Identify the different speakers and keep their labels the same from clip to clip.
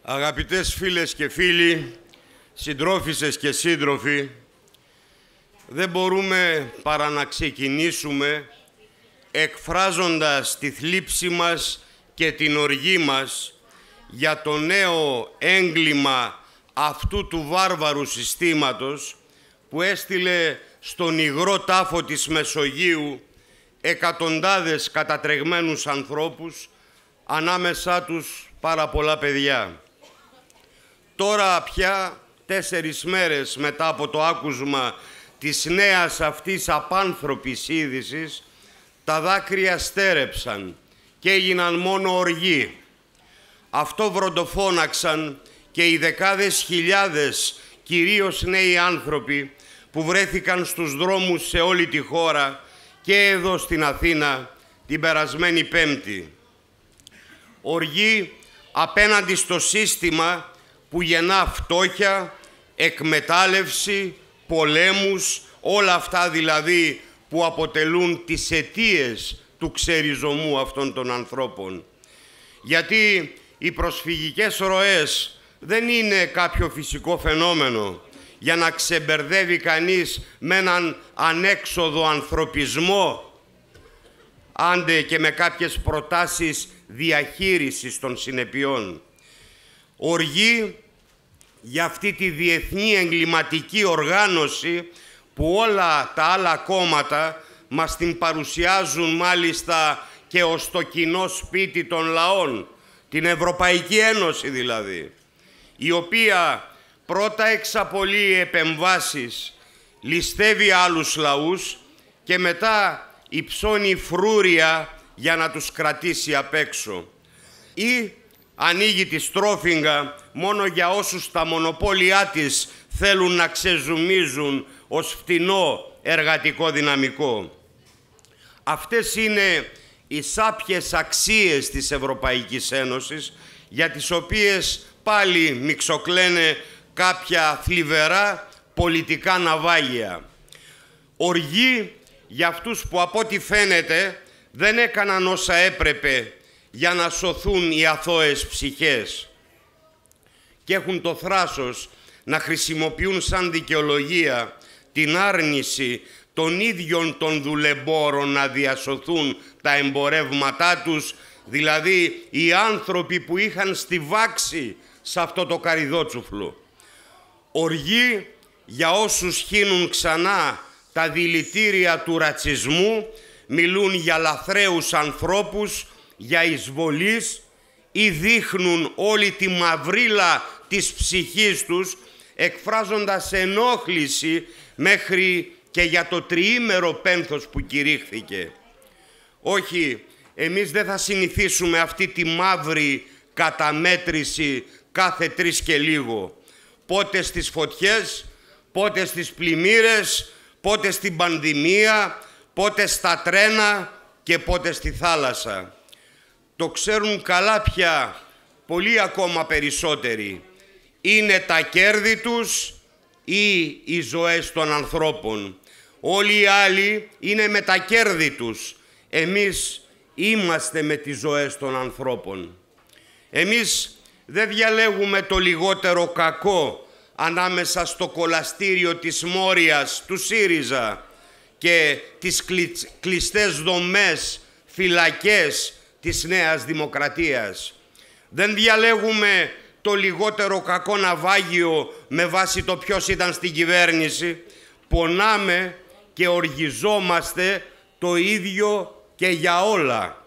Speaker 1: Αγαπητές φίλες και φίλοι, συντρόφισσες και σύντροφοι, δεν μπορούμε παρά να ξεκινήσουμε εκφράζοντας τη θλίψη μας και την οργή μας για το νέο έγκλημα αυτού του βάρβαρου συστήματος που έστειλε στον υγρό τάφο της Μεσογείου εκατοντάδες κατατρεγμένους ανθρώπους, ανάμεσά τους πάρα πολλά παιδιά. Τώρα πια, 4 μέρες μετά από το άκουσμα της νέας αυτής απάνθρωπης είδησης, τα δάκρυα στέρεψαν και έγιναν μόνο οργή. Αυτό βροντοφώναξαν και οι δεκάδες χιλιάδες, κυρίως νέοι άνθρωποι, που βρέθηκαν στους δρόμους σε όλη τη χώρα και εδώ στην Αθήνα την περασμένη Πέμπτη. Οργή απέναντι στο σύστημα που γεννά φτώχεια, εκμετάλλευση, πολέμους, όλα αυτά δηλαδή που αποτελούν τις αιτίες του ξεριζωμού αυτών των ανθρώπων. Γιατί οι προσφυγικές ροές δεν είναι κάποιο φυσικό φαινόμενο για να ξεμπερδεύει κανείς με έναν ανέξοδο ανθρωπισμό, άντε και με κάποιες προτάσεις διαχείρισης των συνεπειών. Οργή για αυτή τη διεθνή εγκληματική οργάνωση που όλα τα άλλα κόμματα μας την παρουσιάζουν μάλιστα και ως το κοινό σπίτι των λαών, την Ευρωπαϊκή Ένωση δηλαδή, η οποία πρώτα εξαπολύει επεμβάσεις, ληστεύει άλλους λαούς και μετά υψώνει φρούρια για να τους κρατήσει απ' έξω. Ή ανοίγει τη στρόφιγγα μόνο για όσους τα μονοπόλια της θέλουν να ξεζουμίζουν ως φτηνό εργατικό δυναμικό. Αυτές είναι οι σάπιες αξίες της Ευρωπαϊκής Ένωσης, για τις οποίες πάλι μιξοκλαίνε κάποια θλιβερά πολιτικά ναυάγια. Οργή για αυτούς που από ό,τι φαίνεται δεν έκαναν όσα έπρεπε για να σωθούν οι αθώες ψυχές και έχουν το θράσος να χρησιμοποιούν σαν δικαιολογία την άρνηση των ίδιων των δουλεμπόρων να διασωθούν τα εμπορεύματά τους, δηλαδή οι άνθρωποι που είχαν στιβάξει σε αυτό το καρυδότσουφλο. Οργή για όσους χύνουν ξανά τα δηλητήρια του ρατσισμού, μιλούν για λαθρέους ανθρώπους, για εισβολείς ή δείχνουν όλη τη μαυρίλα της ψυχής τους, εκφράζοντας ενόχληση μέχρι και για το τριήμερο πένθος που κηρύχθηκε. Όχι, εμείς δεν θα συνηθίσουμε αυτή τη μαύρη καταμέτρηση κάθε 3 και λίγο. Πότε στις φωτιές, πότε στις πλημμύρες, πότε στην πανδημία, πότε στα τρένα και πότε στη θάλασσα. Το ξέρουν καλά πια πολλοί ακόμα περισσότεροι. Είναι τα κέρδη τους ή οι ζωές των ανθρώπων. Όλοι οι άλλοι είναι με τα κέρδη τους. Εμείς είμαστε με τις ζωές των ανθρώπων. Εμείς δεν διαλέγουμε το λιγότερο κακό ανάμεσα στο κολαστήριο της Μόριας, του ΣΥΡΙΖΑ και τις κλειστές δομές, φυλακές της Νέας Δημοκρατίας. Δεν διαλέγουμε το λιγότερο κακό ναυάγιο με βάση το ποιος ήταν στην κυβέρνηση. Πονάμε και οργιζόμαστε το ίδιο και για όλα.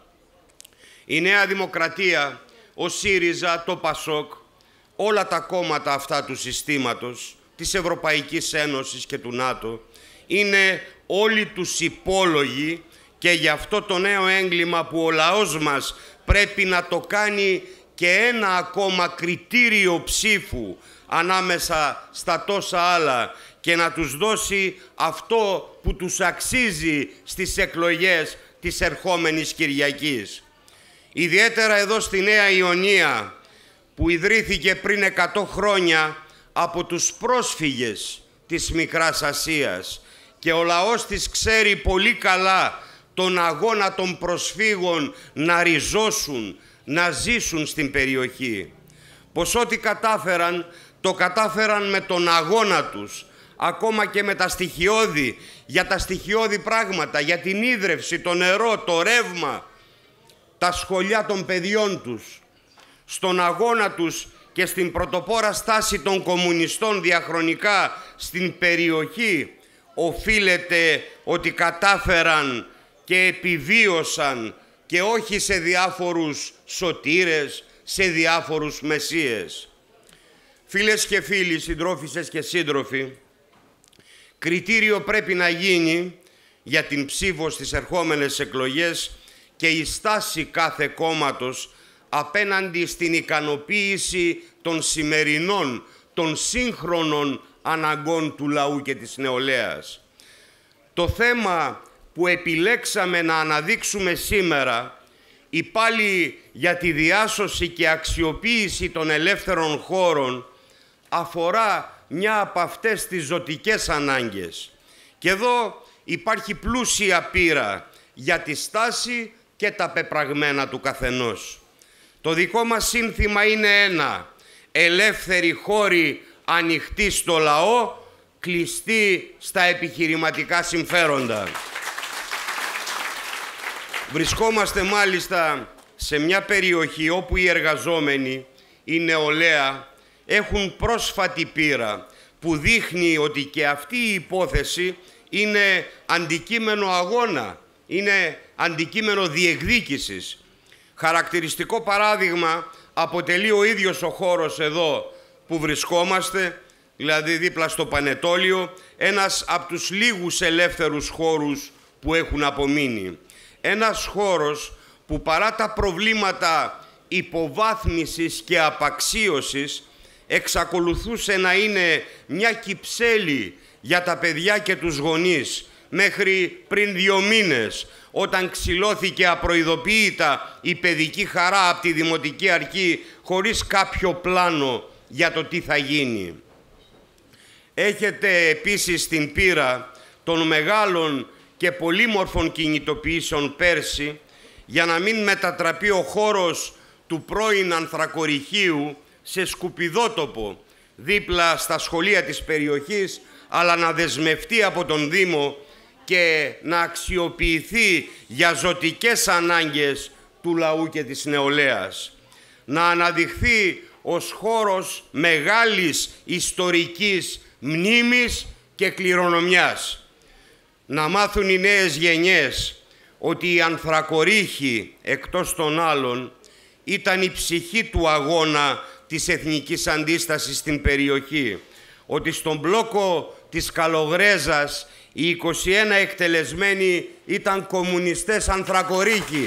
Speaker 1: Η Νέα Δημοκρατία, ο ΣΥΡΙΖΑ, το ΠΑΣΟΚ, όλα τα κόμματα αυτά του συστήματος, της Ευρωπαϊκής Ένωσης και του ΝΑΤΟ, είναι όλοι τους υπόλογοι και γι' αυτό το νέο έγκλημα που ο λαός μας πρέπει να το κάνει και ένα ακόμα κριτήριο ψήφου ανάμεσα στα τόσα άλλα και να τους δώσει αυτό που τους αξίζει στις εκλογές της ερχόμενης Κυριακής. Ιδιαίτερα εδώ στη Νέα Ιωνία, που ιδρύθηκε πριν 100 χρόνια από τους πρόσφυγες της Μικράς Ασίας και ο λαός της ξέρει πολύ καλά τον αγώνα των προσφύγων να ριζώσουν, να ζήσουν στην περιοχή. πως ό,τι κατάφεραν, το κατάφεραν με τον αγώνα τους, ακόμα και με τα στοιχειώδη, για τα στοιχειώδη πράγματα, για την ίδρυυση, το νερό, το ρεύμα, τα σχολιά των παιδιών τους. Στον αγώνα τους και στην πρωτοπόρα στάση των κομμουνιστών διαχρονικά στην περιοχή οφείλεται ότι κατάφεραν και επιβίωσαν, και όχι σε διάφορους σωτήρες, σε διάφορους μεσσίες. Φίλες και φίλοι, συντρόφισσες και σύντροφοι, κριτήριο πρέπει να γίνει για την ψήφο στις ερχόμενες εκλογές και η στάση κάθε κόμματος απέναντι στην ικανοποίηση των σημερινών, των σύγχρονων αναγκών του λαού και της νεολαίας. Το θέμα που επιλέξαμε να αναδείξουμε σήμερα, η πάλι για τη διάσωση και αξιοποίηση των ελεύθερων χώρων, αφορά μια από αυτές τις ζωτικές ανάγκες. Και εδώ υπάρχει πλούσια πείρα για τη στάση και τα πεπραγμένα του καθενός. Το δικό μας σύνθημα είναι ένα: ελεύθεροι χώροι ανοιχτοί στο λαό, κλειστοί στα επιχειρηματικά συμφέροντα. Βρισκόμαστε μάλιστα σε μια περιοχή όπου οι εργαζόμενοι, η νεολαία, έχουν πρόσφατη πείρα που δείχνει ότι και αυτή η υπόθεση είναι αντικείμενο αγώνα, είναι αντικείμενο διεκδίκησης. Χαρακτηριστικό παράδειγμα αποτελεί ο ίδιος ο χώρος εδώ που βρισκόμαστε, δηλαδή δίπλα στο Πανετόλιο, ένας από τους λίγους ελεύθερους χώρους που έχουν απομείνει. Ένας χώρος που παρά τα προβλήματα υποβάθμισης και απαξίωσης εξακολουθούσε να είναι μια κυψέλη για τα παιδιά και τους γονείς μέχρι πριν 2 μήνες, όταν ξυλώθηκε απροειδοποίητα η παιδική χαρά από τη Δημοτική Αρχή χωρίς κάποιο πλάνο για το τι θα γίνει. Έχετε επίσης την πείρα των μεγάλων και πολύμορφων κινητοποιήσεων πέρσι για να μην μετατραπεί ο χώρος του πρώην ανθρακοριχείου σε σκουπιδότοπο δίπλα στα σχολεία της περιοχής, αλλά να δεσμευτεί από τον Δήμο και να αξιοποιηθεί για ζωτικές ανάγκες του λαού και της νεολαίας. Να αναδειχθεί ως χώρος μεγάλης ιστορικής μνήμης και κληρονομιάς. Να μάθουν οι νέες γενιές ότι οι ανθρακορίχοι, εκτός των άλλων, ήταν η ψυχή του αγώνα της εθνικής αντίστασης στην περιοχή. Ότι στον μπλόκο της Καλογρέζας οι 21 εκτελεσμένοι ήταν κομμουνιστές ανθρακορίχοι.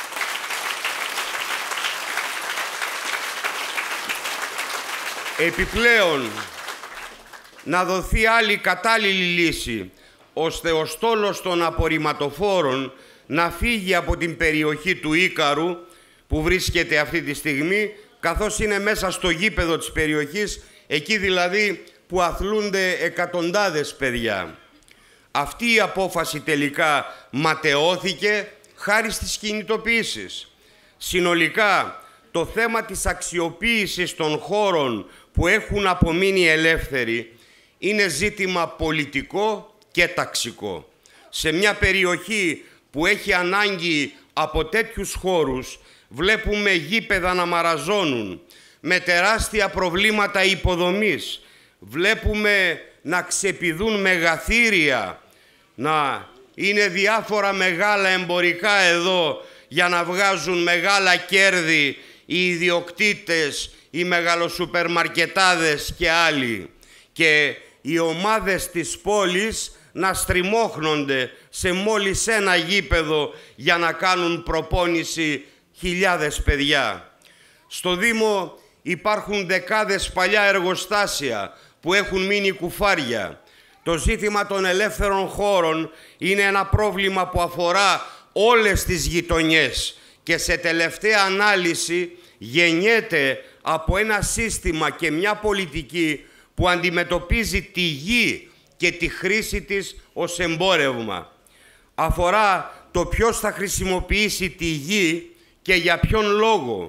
Speaker 1: Επιπλέον, να δοθεί άλλη κατάλληλη λύση, ώστε ο στόλος των απορριμματοφόρων να φύγει από την περιοχή του Ίκαρου, που βρίσκεται αυτή τη στιγμή, καθώς είναι μέσα στο γήπεδο της περιοχής, εκεί δηλαδή που αθλούνται εκατοντάδες παιδιά. Αυτή η απόφαση τελικά ματαιώθηκε χάρη στις κινητοποιήσεις. Συνολικά, το θέμα της αξιοποίησης των χώρων που έχουν απομείνει ελεύθεροι είναι ζήτημα πολιτικό και ταξικό. Σε μια περιοχή που έχει ανάγκη από τέτοιους χώρους, βλέπουμε γήπεδα να μαραζώνουν με τεράστια προβλήματα υποδομής. Βλέπουμε να ξεπηδούν μεγαθύρια, να είναι διάφορα μεγάλα εμπορικά εδώ για να βγάζουν μεγάλα κέρδη οι ιδιοκτήτες, οι μεγαλοσουπερμαρκετάδες και άλλοι. Και οι ομάδες της πόλης να στριμώχνονται σε μόλις ένα γήπεδο για να κάνουν προπόνηση χιλιάδες παιδιά. Στο Δήμο υπάρχουν δεκάδες παλιά εργοστάσια που έχουν μείνει κουφάρια. Το ζήτημα των ελεύθερων χώρων είναι ένα πρόβλημα που αφορά όλες τις γειτονιές και σε τελευταία ανάλυση γεννιέται από ένα σύστημα και μια πολιτική που αντιμετωπίζει τη γη και τη χρήση της ως εμπόρευμα. Αφορά το ποιος θα χρησιμοποιήσει τη γη και για ποιον λόγο.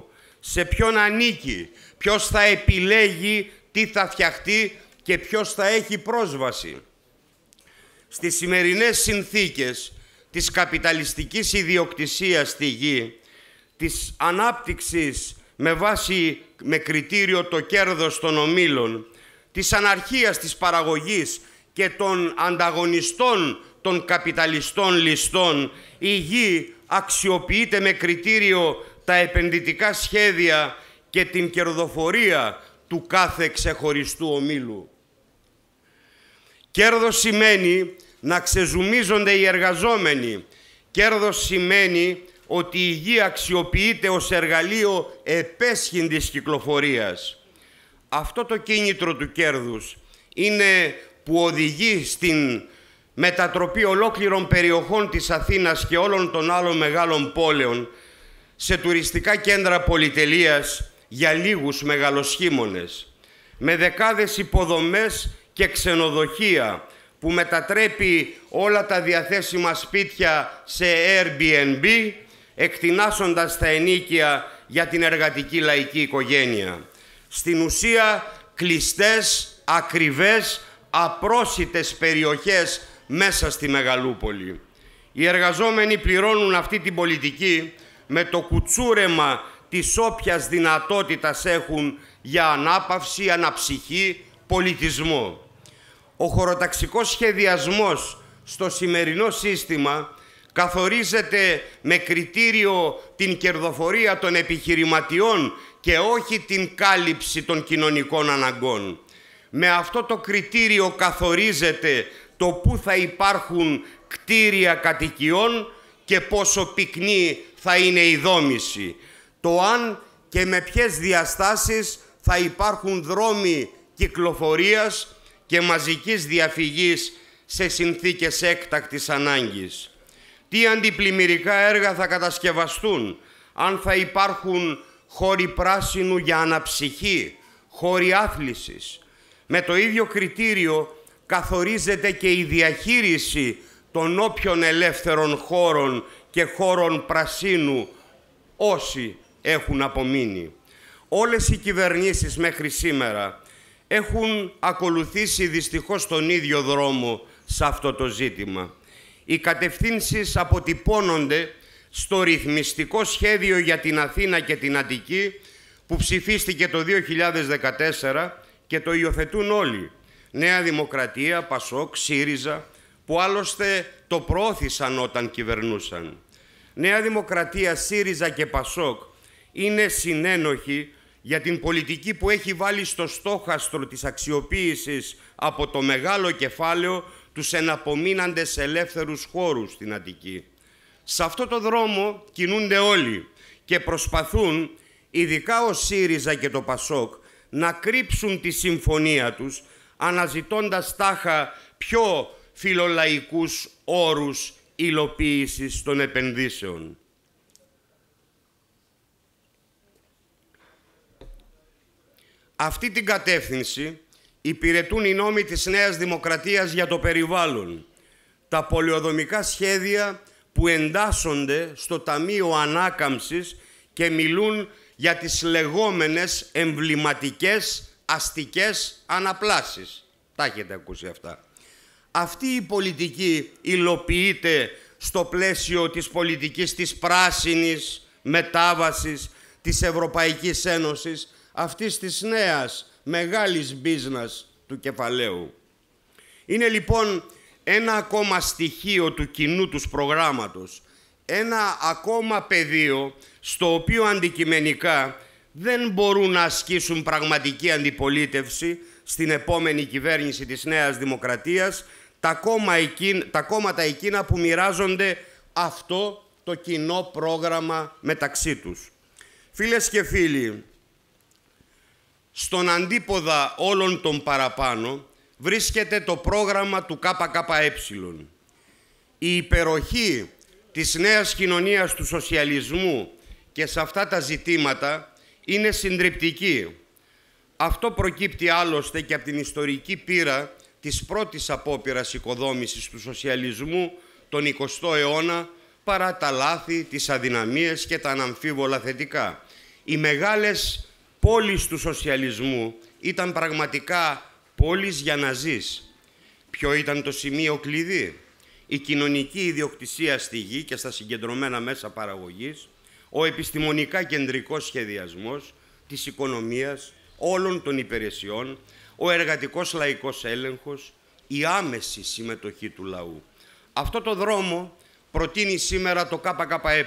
Speaker 1: σε ποιον ανήκει, ποιος θα επιλέγει τι θα φτιαχτεί και ποιος θα έχει πρόσβαση. Στις σημερινές συνθήκες της καπιταλιστικής ιδιοκτησίας στη γη, της ανάπτυξης με κριτήριο το κέρδος των ομίλων, της αναρχίας της παραγωγής και των ανταγωνιστών των καπιταλιστών ληστών, η γη αξιοποιείται με κριτήριο τα επενδυτικά σχέδια και την κερδοφορία του κάθε ξεχωριστού ομίλου. Κέρδος σημαίνει να ξεζουμίζονται οι εργαζόμενοι. Κέρδος σημαίνει ότι η γη αξιοποιείται ως εργαλείο επέσχυντης κυκλοφορίας. Αυτό το κίνητρο του κέρδους είναι που οδηγεί στην μετατροπή ολόκληρων περιοχών της Αθήνας και όλων των άλλων μεγάλων πόλεων σε τουριστικά κέντρα πολυτελείας για λίγους μεγαλοσχήμονες, με δεκάδες υποδομές και ξενοδοχεία που μετατρέπει όλα τα διαθέσιμα σπίτια σε Airbnb, εκτινάσσοντας τα ενοίκια για την εργατική λαϊκή οικογένεια. Στην ουσία, κλειστές, ακριβές, απρόσιτες περιοχές μέσα στη Μεγαλούπολη. Οι εργαζόμενοι πληρώνουν αυτή την πολιτική με το κουτσούρεμα της όποιας δυνατότητας έχουν για ανάπαυση, αναψυχή, πολιτισμό. Ο χωροταξικός σχεδιασμός στο σημερινό σύστημα καθορίζεται με κριτήριο την κερδοφορία των επιχειρηματιών και όχι την κάλυψη των κοινωνικών αναγκών. Με αυτό το κριτήριο καθορίζεται το πού θα υπάρχουν κτίρια κατοικιών και πόσο πυκνή θα είναι η δόμηση. Το αν και με ποιες διαστάσεις θα υπάρχουν δρόμοι κυκλοφορίας και μαζικής διαφυγής σε συνθήκες έκτακτης ανάγκης. Τι αντιπλημμυρικά έργα θα κατασκευαστούν, αν θα υπάρχουν χώροι πράσινου για αναψυχή, χώροι άθλησης. Με το ίδιο κριτήριο καθορίζεται και η διαχείριση των όποιων ελεύθερων χώρων και χώρων πρασίνου όσοι έχουν απομείνει. Όλες οι κυβερνήσεις μέχρι σήμερα έχουν ακολουθήσει δυστυχώς τον ίδιο δρόμο σε αυτό το ζήτημα. Οι κατευθύνσεις αποτυπώνονται στο ρυθμιστικό σχέδιο για την Αθήνα και την Αττική που ψηφίστηκε το 2014 και το υιοθετούν όλοι. Νέα Δημοκρατία, Πασόκ, ΣΥΡΙΖΑ, που άλλωστε το προώθησαν όταν κυβερνούσαν. Νέα Δημοκρατία, ΣΥΡΙΖΑ και Πασόκ είναι συνένοχοι για την πολιτική που έχει βάλει στο στόχαστρο της αξιοποίησης από το μεγάλο κεφάλαιο τους εναπομείναντες ελεύθερους χώρους στην Αττική. Σε αυτό το δρόμο κινούνται όλοι και προσπαθούν, ειδικά ο ΣΥΡΙΖΑ και το Πασόκ, να κρύψουν τη συμφωνία τους, αναζητώντας τάχα πιο φιλολαϊκούς όρους υλοποίησης των επενδύσεων. Αυτή την κατεύθυνση υπηρετούν οι νόμοι της Νέας Δημοκρατίας για το περιβάλλον, τα πολεοδομικά σχέδια που εντάσσονται στο Ταμείο Ανάκαμψης και μιλούν για τις λεγόμενες εμβληματικές αστικές αναπλάσεις. Τα έχετε ακούσει αυτά. Αυτή η πολιτική υλοποιείται στο πλαίσιο της πολιτικής της πράσινης μετάβασης της Ευρωπαϊκής Ένωσης, αυτής της νέας μεγάλης μπίζνας του κεφαλαίου. Είναι λοιπόν ένα ακόμα στοιχείο του κοινού τους προγράμματος, ένα ακόμα πεδίο στο οποίο αντικειμενικά δεν μπορούν να ασκήσουν πραγματική αντιπολίτευση στην επόμενη κυβέρνηση της Νέας Δημοκρατίας τα κόμματα εκείνα που μοιράζονται αυτό το κοινό πρόγραμμα μεταξύ τους. Φίλες και φίλοι, στον αντίποδα όλων των παραπάνω βρίσκεται το πρόγραμμα του ΚΚΕ. Η υπεροχή της νέας κοινωνίας του σοσιαλισμού και σε αυτά τα ζητήματα είναι συντριπτική. Αυτό προκύπτει άλλωστε και από την ιστορική πείρα της πρώτης απόπειρας οικοδόμησης του σοσιαλισμού τον 20ο αιώνα, παρά τα λάθη, τις αδυναμίες και τα αναμφίβολα θετικά. Οι μεγάλες πόλεις του σοσιαλισμού ήταν πραγματικά πόλεις για να ζεις. Ποιο ήταν το σημείο κλειδί? Η κοινωνική ιδιοκτησία στη γη και στα συγκεντρωμένα μέσα παραγωγής, ο επιστημονικά κεντρικός σχεδιασμός της οικονομίας, όλων των υπηρεσιών, ο εργατικός λαϊκός έλεγχος, η άμεση συμμετοχή του λαού. Αυτό το δρόμο προτείνει σήμερα το ΚΚΕ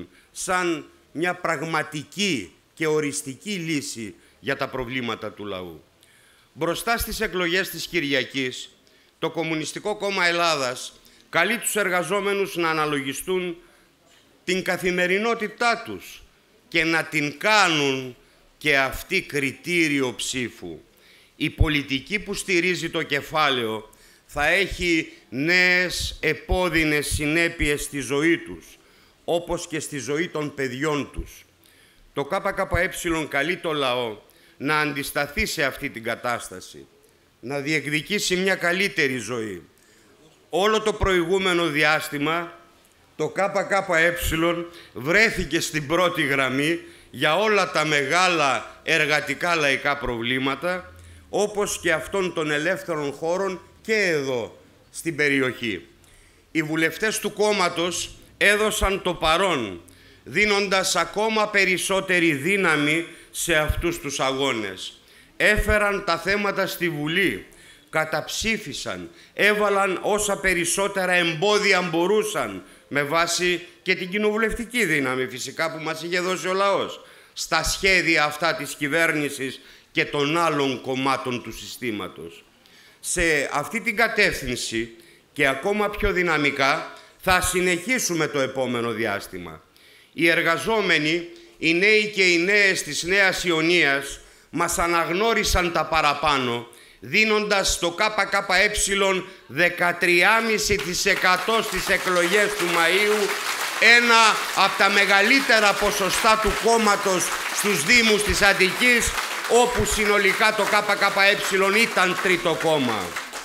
Speaker 1: σαν μια πραγματική και οριστική λύση για τα προβλήματα του λαού. Μπροστά στις εκλογές της Κυριακής, το Κομμουνιστικό Κόμμα Ελλάδας καλεί τους εργαζόμενους να αναλογιστούν την καθημερινότητά τους και να την κάνουν και αυτή κριτήριο ψήφου. Η πολιτική που στηρίζει το κεφάλαιο θα έχει νέες επώδυνες συνέπειες στη ζωή τους, όπως και στη ζωή των παιδιών τους. Το ΚΚΕ καλεί το λαό να αντισταθεί σε αυτή την κατάσταση, να διεκδικήσει μια καλύτερη ζωή. Όλο το προηγούμενο διάστημα το ΚΚΕ βρέθηκε στην πρώτη γραμμή για όλα τα μεγάλα εργατικά λαϊκά προβλήματα, όπως και αυτών των ελεύθερων χώρων και εδώ στην περιοχή. Οι βουλευτές του κόμματος έδωσαν το παρόν, δίνοντας ακόμα περισσότερη δύναμη σε αυτούς τους αγώνες. Έφεραν τα θέματα στη Βουλή, καταψήφισαν, έβαλαν όσα περισσότερα εμπόδια μπορούσαν, με βάση και την κοινοβουλευτική δύναμη φυσικά που μας είχε δώσει ο λαός, στα σχέδια αυτά της κυβέρνησης και των άλλων κομμάτων του συστήματος. Σε αυτή την κατεύθυνση και ακόμα πιο δυναμικά θα συνεχίσουμε το επόμενο διάστημα. Οι εργαζόμενοι, οι νέοι και οι νέες της Νέας Ιωνίας μας αναγνώρισαν τα παραπάνω, δίνοντας στο ΚΚΕ 13,5% στις εκλογές του Μαΐου, ένα από τα μεγαλύτερα ποσοστά του κόμματος στους Δήμους της Αττικής, όπου συνολικά το ΚΚΕ ήταν τρίτο κόμμα.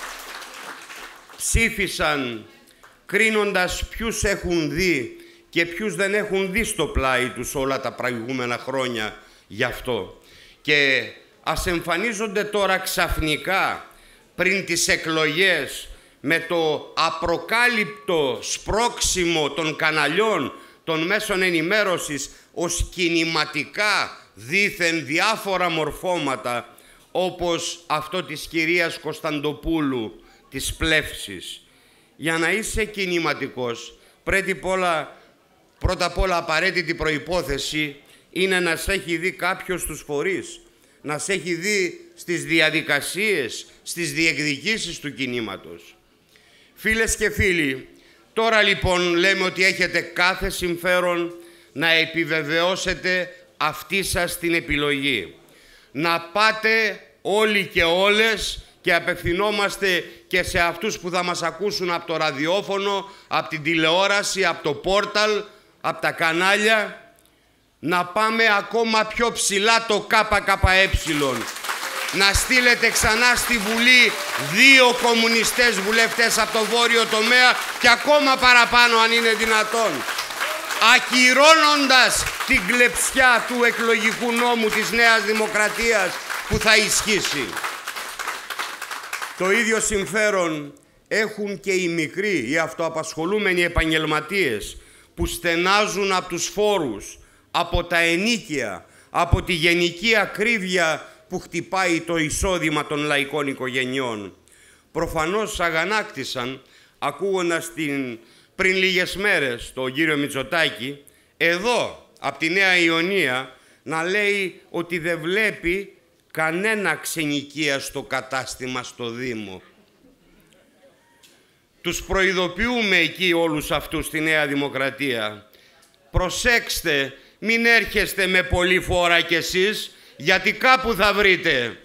Speaker 1: Ψήφισαν κρίνοντας ποιους έχουν δει και ποιους δεν έχουν δει στο πλάι τους όλα τα προηγούμενα χρόνια γι' αυτό. Και ας εμφανίζονται τώρα ξαφνικά πριν τις εκλογές με το απροκάλυπτο σπρώξιμο των καναλιών των μέσων ενημέρωσης ως κινηματικά δήθεν διάφορα μορφώματα, όπως αυτό της κυρίας Κωνσταντοπούλου, της Πλεύσης. Για να είσαι κινηματικός, πρώτα απ' όλα απαραίτητη προϋπόθεση είναι να σε έχει δει κάποιος στους φορείς, να σε έχει δει στις διαδικασίες, στις διεκδικήσεις του κινήματος. Φίλες και φίλοι, τώρα λοιπόν λέμε ότι έχετε κάθε συμφέρον να επιβεβαιώσετε αυτή σας την επιλογή. Να πάτε όλοι και όλες, και απευθυνόμαστε και σε αυτούς που θα μας ακούσουν από το ραδιόφωνο, από την τηλεόραση, από το πόρταλ, από τα κανάλια, να πάμε ακόμα πιο ψηλά το ΚΚΕ. Να στείλετε ξανά στη Βουλή 2 κομμουνιστές βουλευτές από το βόρειο τομέα και ακόμα παραπάνω αν είναι δυνατόν, ακυρώνοντας την κλεψιά του εκλογικού νόμου της Νέας Δημοκρατίας που θα ισχύσει. Το ίδιο συμφέρον έχουν και οι μικροί, οι αυτοαπασχολούμενοι επαγγελματίες που στενάζουν από τους φόρους, από τα ενοίκια, από τη γενική ακρίβεια που χτυπάει το εισόδημα των λαϊκών οικογενειών. Προφανώς αγανάκτησαν ακούγοντας πριν λίγες μέρες τον κύριο Μητσοτάκη εδώ από τη Νέα Ιωνία να λέει ότι δεν βλέπει κανένα ξενοικίαστο κατάστημα στο Δήμο. Τους προειδοποιούμε εκεί όλους αυτούς στη Νέα Δημοκρατία. Προσέξτε, μην έρχεστε με πολύ φόρα κι εσείς, γιατί κάπου θα βρείτε.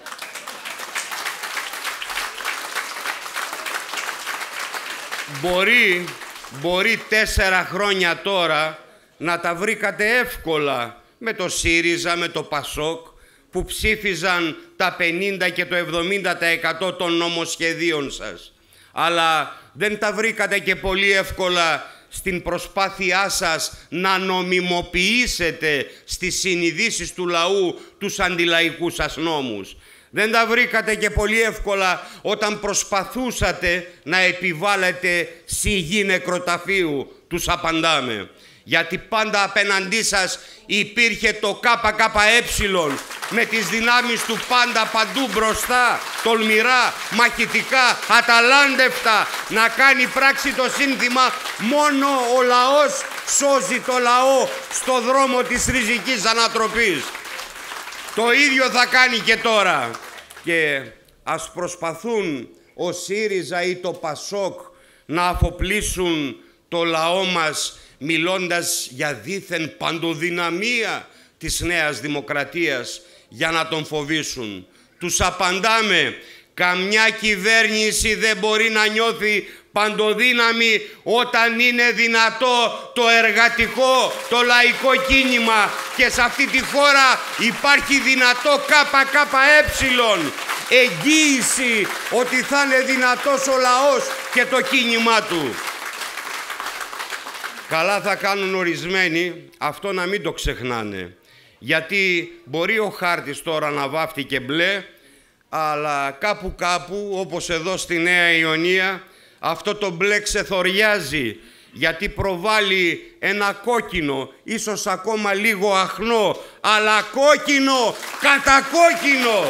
Speaker 1: Μπορεί 4 χρόνια τώρα να τα βρήκατε εύκολα με το ΣΥΡΙΖΑ, με το ΠΑΣΟΚ, που ψήφιζαν τα 50 και το 70% των νομοσχεδίων σας. Αλλά δεν τα βρήκατε και πολύ εύκολα στην προσπάθειά σας να νομιμοποιήσετε στις συνειδήσεις του λαού τους αντιλαϊκούς σας νόμους. Δεν τα βρήκατε και πολύ εύκολα όταν προσπαθούσατε να επιβάλλετε σιγή νεκροταφείου, τους απαντάμε. Γιατί πάντα απέναντί σας υπήρχε το ΚΚΕ με τις δυνάμεις του πάντα παντού μπροστά, τολμηρά, μαχητικά, αταλάντευτα, να κάνει πράξη το σύνθημα «Μόνο ο λαός σώζει το λαό στο δρόμο της ριζικής ανατροπής». Το ίδιο θα κάνει και τώρα. Και ας προσπαθούν ο ΣΥΡΙΖΑ ή το ΠΑΣΟΚ να αφοπλίσουν το λαό μας μιλώντας για δήθεν παντοδυναμία της Νέας Δημοκρατίας για να τον φοβήσουν. Τους απαντάμε, καμιά κυβέρνηση δεν μπορεί να νιώθει παντοδύναμη όταν είναι δυνατό το εργατικό, το λαϊκό κίνημα, και σε αυτή τη χώρα υπάρχει δυνατό ΚΚΕ, εγγύηση ότι θα είναι δυνατός ο λαός και το κίνημά του. Καλά θα κάνουν ορισμένοι αυτό να μην το ξεχνάνε, γιατί μπορεί ο χάρτης τώρα να βάφτηκε μπλε, αλλά κάπου όπως εδώ στη Νέα Ιωνία αυτό το μπλε ξεθοριάζει, γιατί προβάλλει ένα κόκκινο, ίσως ακόμα λίγο αχνό, αλλά κόκκινο, κατακόκκινο.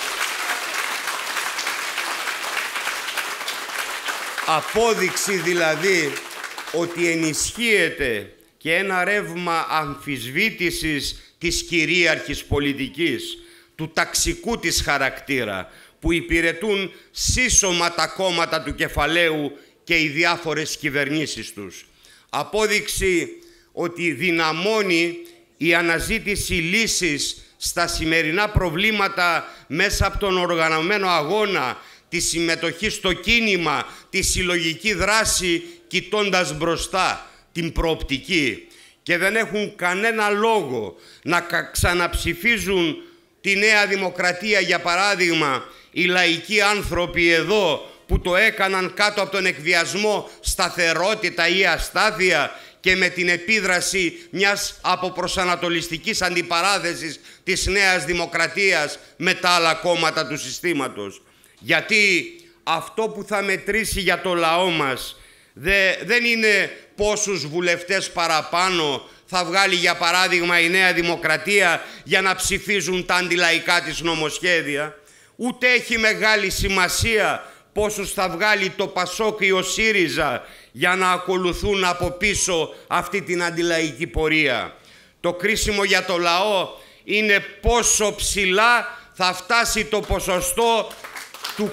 Speaker 1: Απόδειξη δηλαδή ότι ενισχύεται και ένα ρεύμα αμφισβήτησης της κυρίαρχης πολιτικής, του ταξικού της χαρακτήρα, που υπηρετούν σύσσωμα τα κόμματα του κεφαλαίου και οι διάφορες κυβερνήσεις τους. Απόδειξη ότι δυναμώνει η αναζήτηση λύσης στα σημερινά προβλήματα μέσα από τον οργανωμένο αγώνα, τη συμμετοχή στο κίνημα, τη συλλογική δράση, κοιτώντας μπροστά την προοπτική, και δεν έχουν κανένα λόγο να ξαναψηφίζουν τη Νέα Δημοκρατία, για παράδειγμα, οι λαϊκοί άνθρωποι εδώ που το έκαναν κάτω από τον εκβιασμό σταθερότητα ή αστάθεια και με την επίδραση μιας αποπροσανατολιστικής αντιπαράθεσης της Νέας Δημοκρατίας με τα άλλα κόμματα του συστήματος. Γιατί αυτό που θα μετρήσει για το λαό μας δεν είναι πόσους βουλευτές παραπάνω θα βγάλει, για παράδειγμα, η Νέα Δημοκρατία για να ψηφίζουν τα αντιλαϊκά της νομοσχέδια, ούτε έχει μεγάλη σημασία πόσους θα βγάλει το ΠΑΣΟΚ ή ο ΣΥΡΙΖΑ για να ακολουθούν από πίσω αυτή την αντιλαϊκή πορεία. Το κρίσιμο για το λαό είναι πόσο ψηλά θα φτάσει το ποσοστό του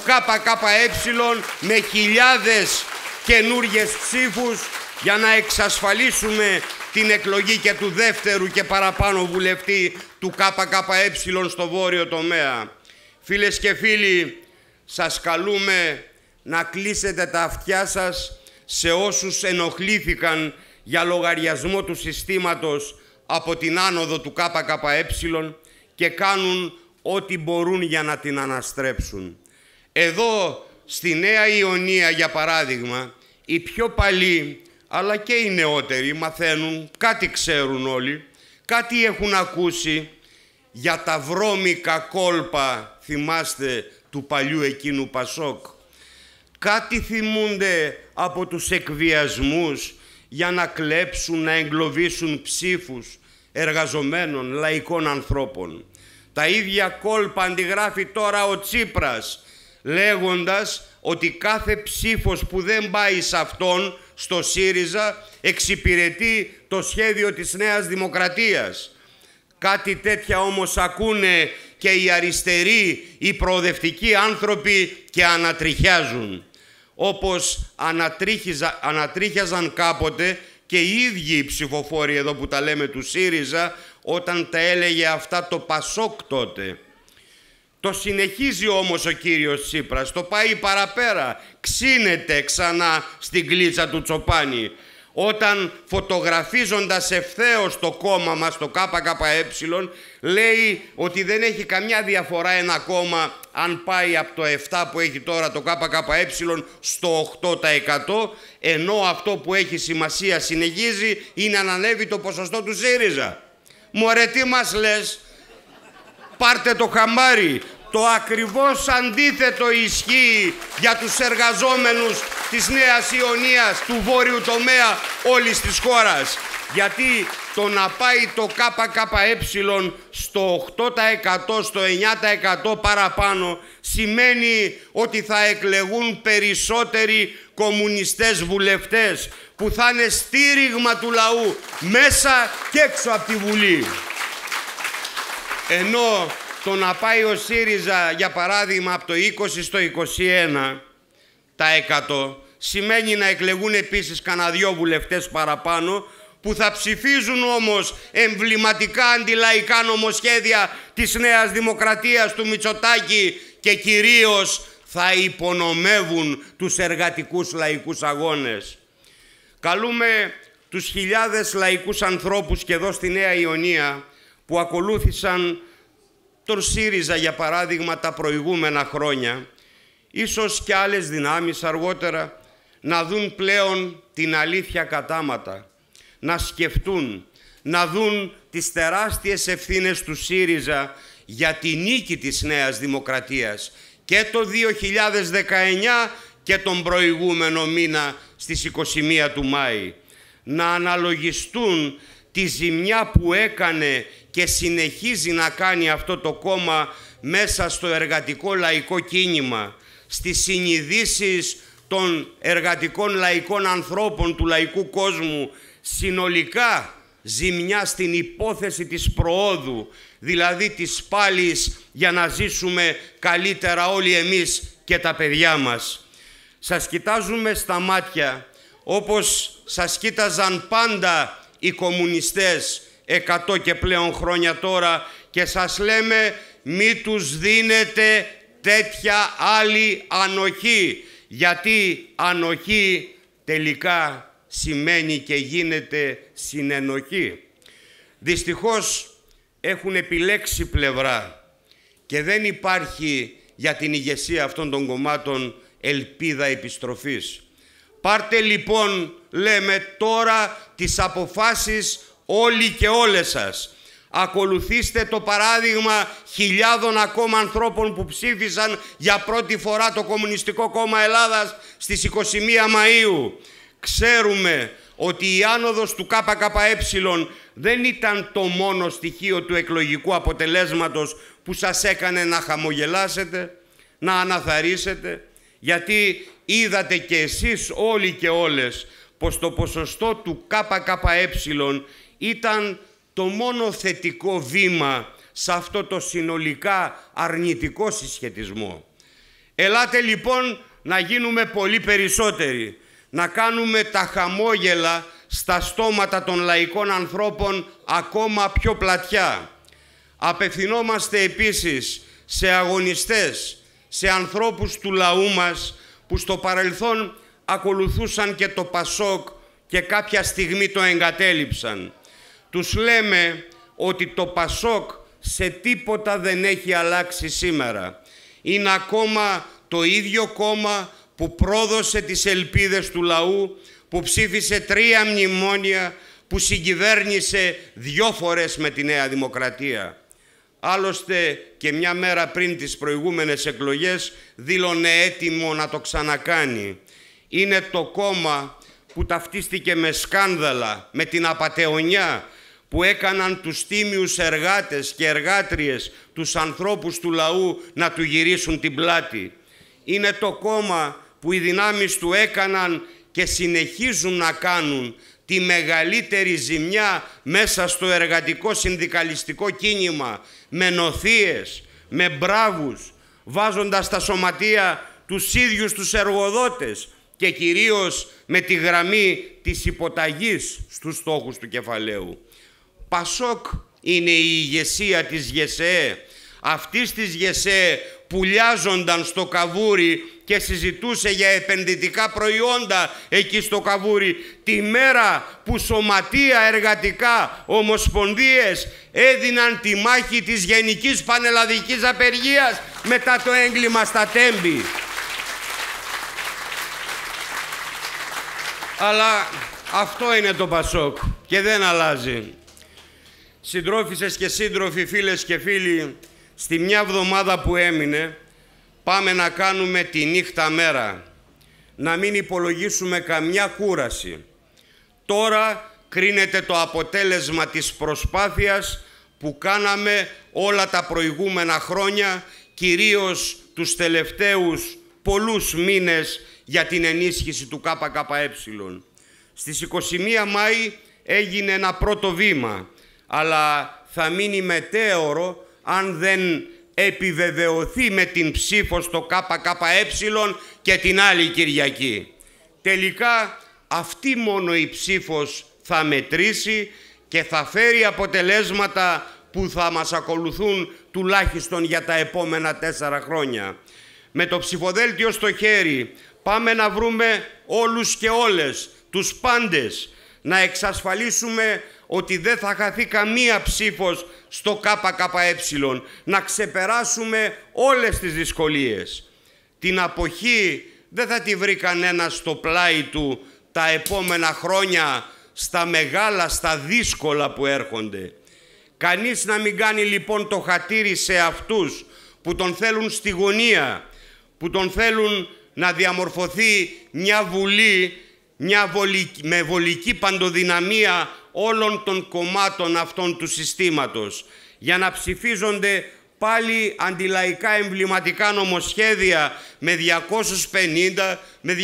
Speaker 1: ΚΚΕ με χιλιάδες καινούριες ψήφους για να εξασφαλίσουμε την εκλογή και του δεύτερου και παραπάνω βουλευτή του ΚΚΕ στο βόρειο τομέα. Φίλες και φίλοι, σας καλούμε να κλείσετε τα αυτιά σας σε όσους ενοχλήθηκαν για λογαριασμό του συστήματος από την άνοδο του ΚΚΕ και κάνουν ό,τι μπορούν για να την αναστρέψουν. Εδώ στη Νέα Ιωνία, για παράδειγμα, οι πιο παλιοί αλλά και οι νεότεροι μαθαίνουν, κάτι ξέρουν όλοι, κάτι έχουν ακούσει για τα βρώμικα κόλπα, θυμάστε, του παλιού εκείνου ΠΑΣΟΚ. Κάτι θυμούνται από τους εκβιασμούς για να κλέψουν, να εγκλωβίσουν ψήφους εργαζομένων, λαϊκών ανθρώπων. Τα ίδια κόλπα αντιγράφει τώρα ο Τσίπρας, λέγοντας ότι κάθε ψήφος που δεν πάει σε αυτόν, στο ΣΥΡΙΖΑ, εξυπηρετεί το σχέδιο της Νέας Δημοκρατίας. Κάτι τέτοια όμως ακούνε και οι αριστεροί, οι προοδευτικοί άνθρωποι και ανατριχιάζουν. Όπως ανατρίχιαζαν κάποτε και οι ίδιοι οι ψηφοφόροι εδώ που τα λέμε του ΣΥΡΙΖΑ, όταν τα έλεγε αυτά το ΠΑΣΟΚ τότε. Το συνεχίζει όμως ο κύριος Τσίπρας, το πάει παραπέρα, ξύνεται ξανά στην κλίτσα του Τσοπάνη. όταν φωτογραφίζοντας ευθέως το κόμμα μας, το ΚΚΕ, λέει ότι δεν έχει καμιά διαφορά ένα κόμμα αν πάει από το 7 που έχει τώρα το ΚΚΕ στο 8%, ενώ αυτό που έχει σημασία, συνεχίζει, είναι να ανέβει το ποσοστό του ΣΥΡΙΖΑ. Μωρέ, τι μας λες? Πάρτε το χαμπάρι. Το ακριβώς αντίθετο ισχύει για τους εργαζόμενους της Νέας Ιωνίας, του βόρειου τομέα όλης της χώρας. Γιατί το να πάει το ΚΚΕ στο 8%, στο 9% παραπάνω, σημαίνει ότι θα εκλεγούν περισσότεροι κομμουνιστές βουλευτές που θα είναι στήριγμα του λαού μέσα και έξω από τη Βουλή. Ενώ το να πάει ο ΣΥΡΙΖΑ, για παράδειγμα, από το 20% στο 21% σημαίνει να εκλεγούν επίσης κανένα 2 βουλευτές παραπάνω, που θα ψηφίζουν όμως εμβληματικά αντιλαϊκά νομοσχέδια της Νέας Δημοκρατίας, του Μητσοτάκη, και κυρίως θα υπονομεύουν τους εργατικούς λαϊκούς αγώνες. Καλούμε τους χιλιάδες λαϊκούς ανθρώπους και εδώ στη Νέα Ιωνία που ακολούθησαν τον ΣΥΡΙΖΑ, για παράδειγμα, τα προηγούμενα χρόνια, ίσως και άλλες δυνάμεις αργότερα, να δουν πλέον την αλήθεια κατάματα, να σκεφτούν, να δουν τις τεράστιες ευθύνες του ΣΥΡΙΖΑ για τη νίκη της Νέας Δημοκρατίας και το 2019 και τον προηγούμενο μήνα στις 21 του Μάη. Να αναλογιστούν τη ζημιά που έκανε και συνεχίζει να κάνει αυτό το κόμμα μέσα στο εργατικό λαϊκό κίνημα, στις συνειδήσεις των εργατικών λαϊκών ανθρώπων του λαϊκού κόσμου, συνολικά ζημιά στην υπόθεση της προόδου, δηλαδή της πάλης για να ζήσουμε καλύτερα όλοι εμείς και τα παιδιά μας. Σας κοιτάζουμε στα μάτια όπως σας κοίταζαν πάντα οι κομμουνιστές 100 και πλέον χρόνια τώρα και σας λέμε μη τους δίνετε τέτοια άλλη ανοχή, γιατί ανοχή τελικά σημαίνει και γίνεται συνενοχή. Δυστυχώς έχουν επιλέξει πλευρά και δεν υπάρχει για την ηγεσία αυτών των κομμάτων ελπίδα επιστροφής. Πάρτε λοιπόν, λέμε τώρα, τις αποφάσεις όλοι και όλες σας. Ακολουθήστε το παράδειγμα χιλιάδων ακόμα ανθρώπων που ψήφισαν για πρώτη φορά το Κομμουνιστικό Κόμμα Ελλάδας στις 21 Μαΐου. Ξέρουμε ότι η άνοδος του ΚΚΕ δεν ήταν το μόνο στοιχείο του εκλογικού αποτελέσματος που σας έκανε να χαμογελάσετε, να αναθαρρύσετε, γιατί είδατε και εσείς όλοι και όλες πως το ποσοστό του ΚΚΕ ήταν το μόνο θετικό βήμα σε αυτό το συνολικά αρνητικό συσχετισμό. Ελάτε λοιπόν να γίνουμε πολύ περισσότεροι, να κάνουμε τα χαμόγελα στα στόματα των λαϊκών ανθρώπων ακόμα πιο πλατιά. Απευθυνόμαστε επίσης σε αγωνιστές, σε ανθρώπους του λαού μας που στο παρελθόν ακολουθούσαν και το ΠΑΣΟΚ και κάποια στιγμή το εγκατέλειψαν. Τους λέμε ότι το ΠΑΣΟΚ σε τίποτα δεν έχει αλλάξει σήμερα. Είναι ακόμα το ίδιο κόμμα που πρόδωσε τις ελπίδες του λαού, που ψήφισε 3 μνημόνια, που συγκυβέρνησε 2 φορές με τη Νέα Δημοκρατία. Άλλωστε και μια μέρα πριν τις προηγούμενες εκλογές δήλωνε έτοιμο να το ξανακάνει. Είναι το κόμμα που ταυτίστηκε με σκάνδαλα, με την απατεωνιά που έκαναν τους τίμιους εργάτες και εργάτριες, τους ανθρώπους του λαού να του γυρίσουν την πλάτη. Είναι το κόμμα που οι δυνάμεις του έκαναν και συνεχίζουν να κάνουν τη μεγαλύτερη ζημιά μέσα στο εργατικό συνδικαλιστικό κίνημα, με νοθείες, με μπράβους, βάζοντας στα σωματεία τους ίδιους τους εργοδότες και κυρίως με τη γραμμή της υποταγής στους στόχους του κεφαλαίου. ΠΑΣΟΚ είναι η ηγεσία της ΓΕΣΕΕ, αυτής της ΓΕΣΕΕ πουλιάζονταν στο Καβούρι και συζητούσε για επενδυτικά προϊόντα εκεί στο Καβούρι, τη μέρα που σωματεία εργατικά, ομοσπονδίες έδιναν τη μάχη της γενικής πανελλαδικής απεργίας μετά το έγκλημα στα Τέμπη. Αλλά αυτό είναι το Πασόκ και δεν αλλάζει. Συντρόφισσες και σύντροφοι, φίλες και φίλοι, στη μια εβδομάδα που έμεινε πάμε να κάνουμε τη νύχτα μέρα, να μην υπολογίσουμε καμιά κούραση. Τώρα κρίνεται το αποτέλεσμα της προσπάθειας που κάναμε όλα τα προηγούμενα χρόνια, κυρίως τους τελευταίους πολλούς μήνες για την ενίσχυση του ΚΚΕ. Στις 21 Μάη έγινε ένα πρώτο βήμα, αλλά θα μείνει μετέωρο αν δεν επιβεβαιωθεί με την ψήφο στο ΚΚΕ και την άλλη Κυριακή. Τελικά αυτή μόνο η ψήφος θα μετρήσει και θα φέρει αποτελέσματα που θα μας ακολουθούν τουλάχιστον για τα επόμενα 4 χρόνια. Με το ψηφοδέλτιο στο χέρι πάμε να βρούμε όλους και όλες, τους πάντες, να εξασφαλίσουμε ότι δεν θα χαθεί καμία ψήφος στο ΚΚΕ, να ξεπεράσουμε όλες τις δυσκολίες. Την αποχή δεν θα τη βρει κανένας στο πλάι του τα επόμενα χρόνια, στα μεγάλα, στα δύσκολα που έρχονται. Κανείς να μην κάνει λοιπόν το χατήρι σε αυτούς που τον θέλουν στη γωνία, που τον θέλουν να διαμορφωθεί μια βουλή, με βολική παντοδυναμία όλων των κομμάτων αυτών του συστήματος, για να ψηφίζονται πάλι αντιλαϊκά εμβληματικά νομοσχέδια με 250, με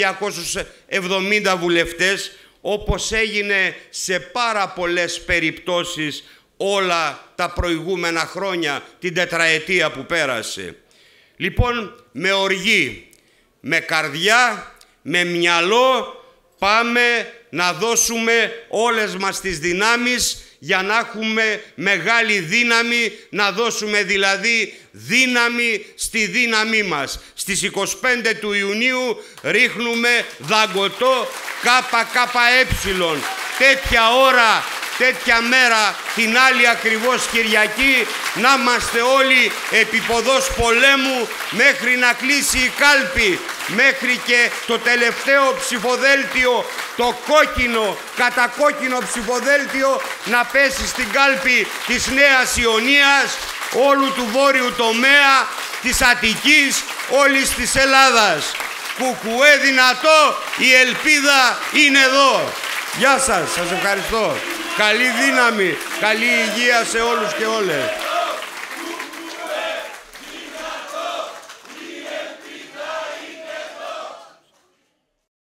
Speaker 1: 270 βουλευτές, όπως έγινε σε πάρα πολλές περιπτώσεις όλα τα προηγούμενα χρόνια, την τετραετία που πέρασε. Λοιπόν, με οργή, με καρδιά, με μυαλό, πάμε να δώσουμε όλες μας τις δυνάμεις για να έχουμε μεγάλη δύναμη, να δώσουμε δηλαδή δύναμη στη δύναμή μας. Στις 25 του Ιουνίου ρίχνουμε δαγκωτό ΚΚΕ. Τέτοια ώρα, τέτοια μέρα, την άλλη ακριβώς Κυριακή, να είμαστε όλοι επίποδος πολέμου μέχρι να κλείσει η κάλπη, μέχρι και το τελευταίο ψηφοδέλτιο, το κόκκινο, κατακόκκινο ψηφοδέλτιο να πέσει στην κάλπη της Νέας Ιωνίας, όλου του βόρειου τομέα, της Αττικής, όλης της Ελλάδας. Κουκουέ δυνατό, η ελπίδα είναι εδώ. Γεια σας, σας ευχαριστώ. Καλή δύναμη, καλή υγεία σε όλους και όλες.